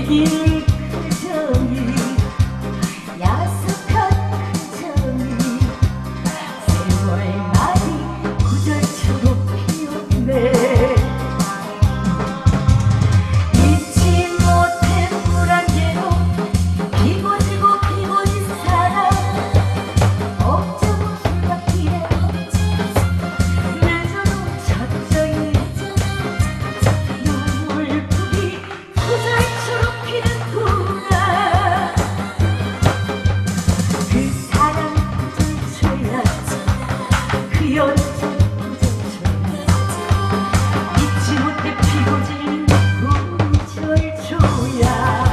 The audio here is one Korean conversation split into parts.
새긴 그 정이 야속한 그 정이 세월 많이 구절처럼 피었네. 잊지 못해 불안개로 피고지고 피고진 사람 억지로 술밭길에 내주는 첫정이 눈물풀이 구절처럼 피는구나. 그 사랑 구절초야 그 연정 구절초야 잊지 못해 피고진 구절초야.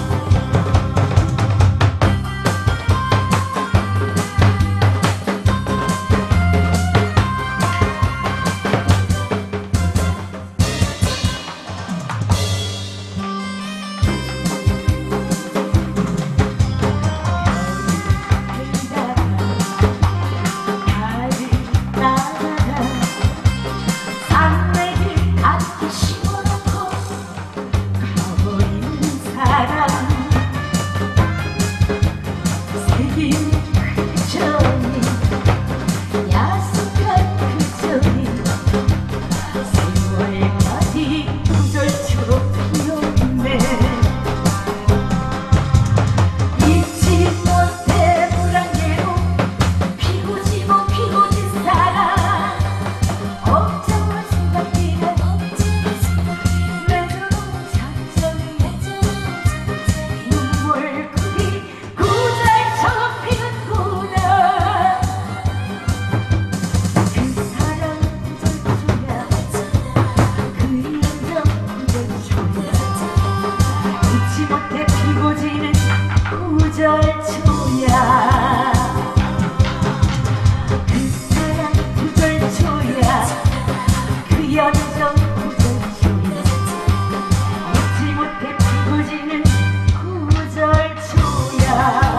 구절초야. 그 사랑 구절초야 그 연정 구절초야 잊지 못해 피고지는 구절초야.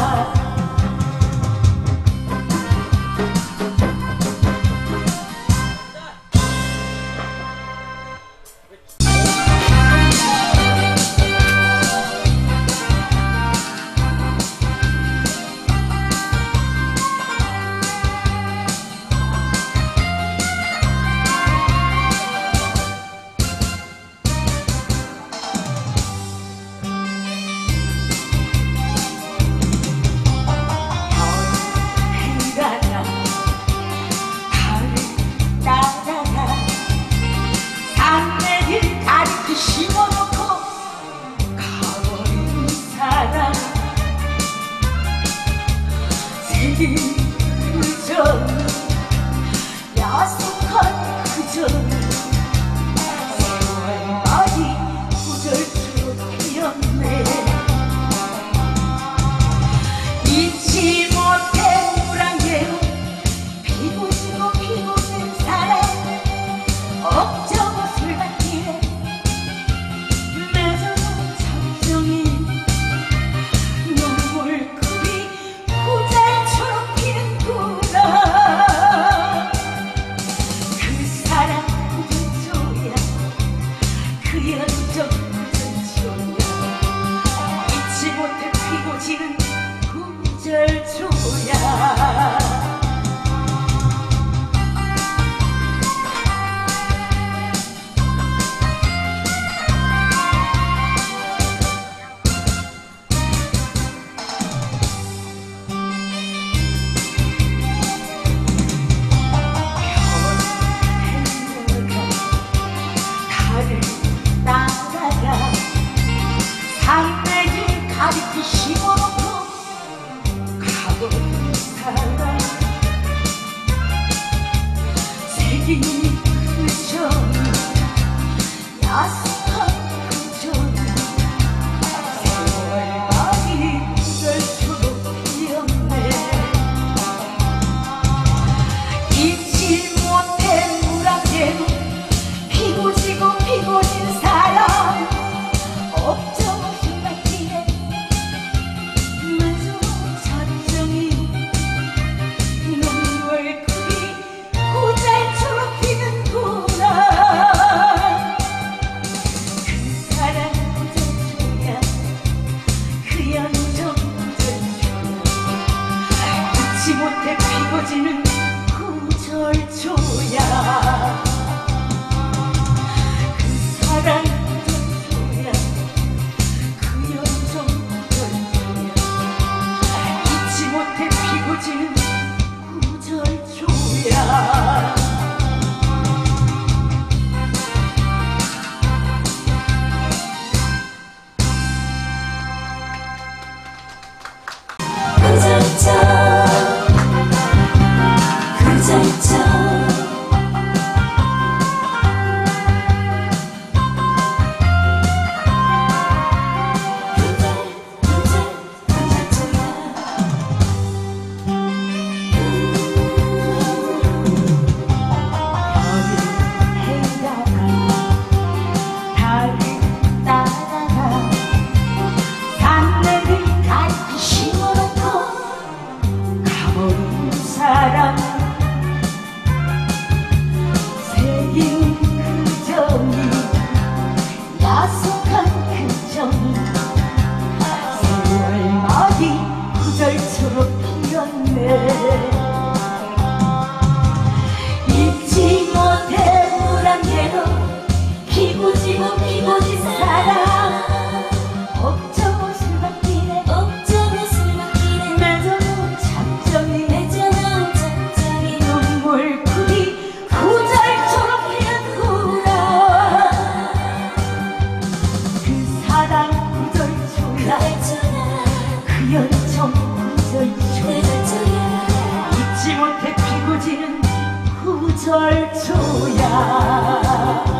심어놓고 가버린 사랑 새긴 그정 야속한 그정 세월 많이 구절처럼 피었네. 잊지 못해 물안개로 피고지고 피고진 사랑 억저고 술밭길에 잊지 못해 피고지는 구절초야. 산내길 가득히 심어놓고 가버린 사랑 새긴 그정 야속한 그정 세월 많이 구절처럼 피었네. 잊지 못해 물안개로 피고지고 피고진 사랑 억정 술밭길에 늦은 첫정이 눈물풀이 구절처럼 피는 지는 구절초야.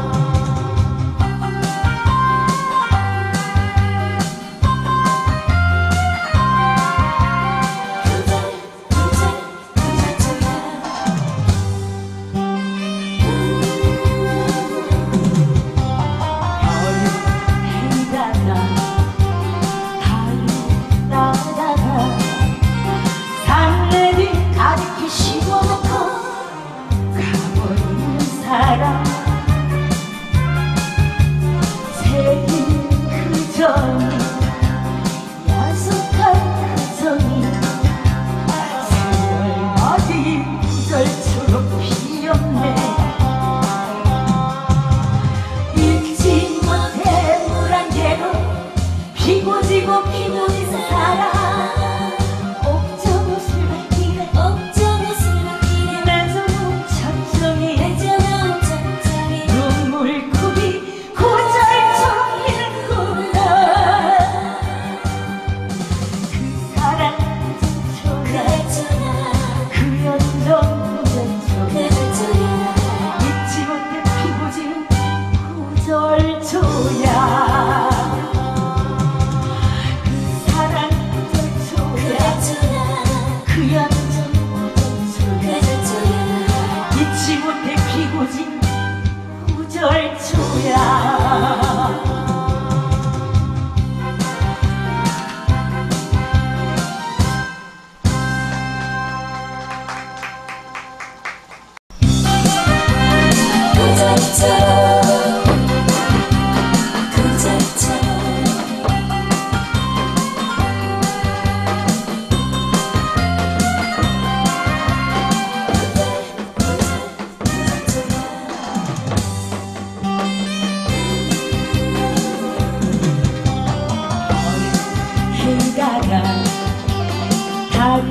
달을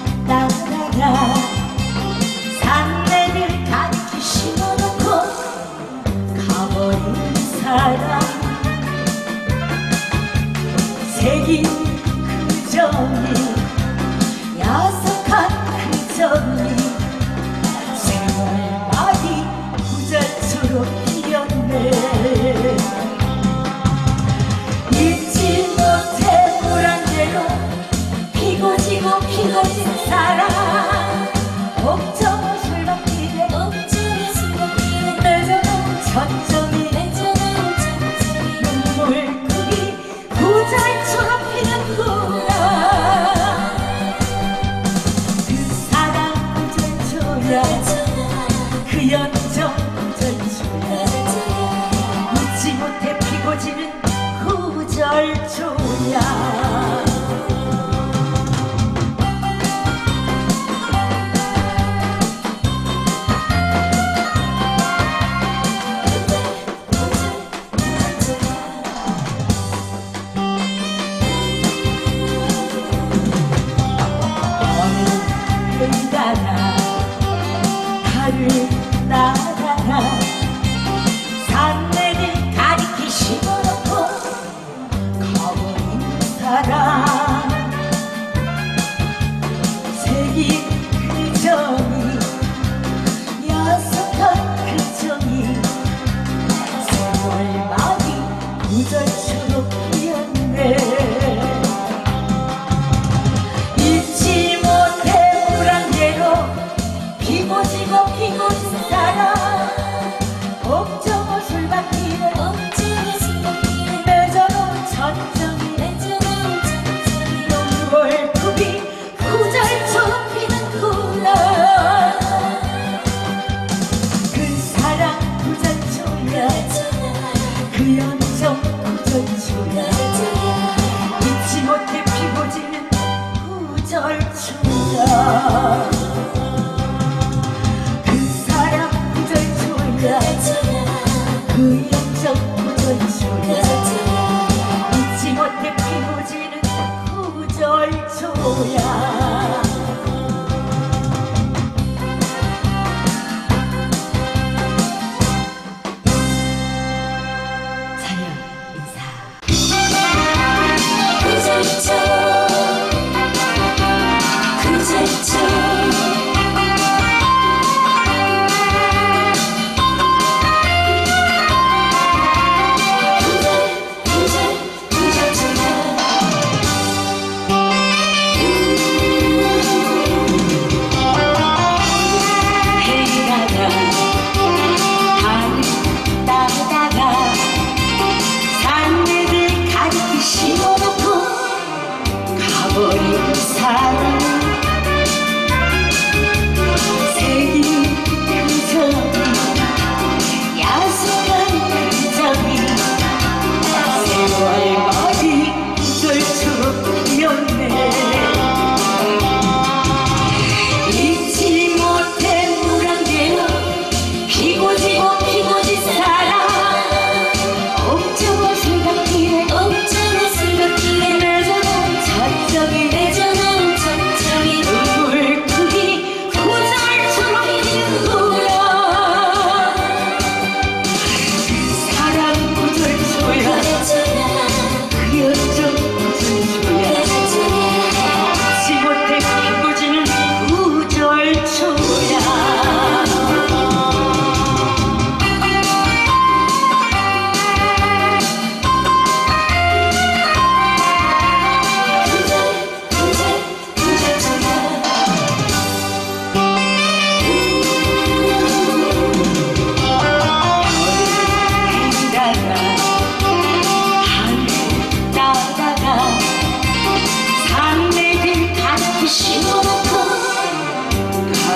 따라가 산내를 같이 심어놓고 가버린 사람 새긴 그 정이 야속한 그 정이 세월마디 구절초로 피었네. 잊지 못해 물안개로 피고 지고 피고진 사랑 옥정 술박길에 맺어놓은 첫정이 눈물국이 구절처럼 피는구나. 그 사랑 구절초야 그 연정 구절초야 잊지 못해 피고 지는 구절초야. 달을 따라가 산내를 가리키 심어놓고 가버린 사람 새긴 그 정이 야속한 그 정이 세월마디 구절처럼 피었네. 잊지 못해 물안개로 피고 지고 피고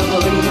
우리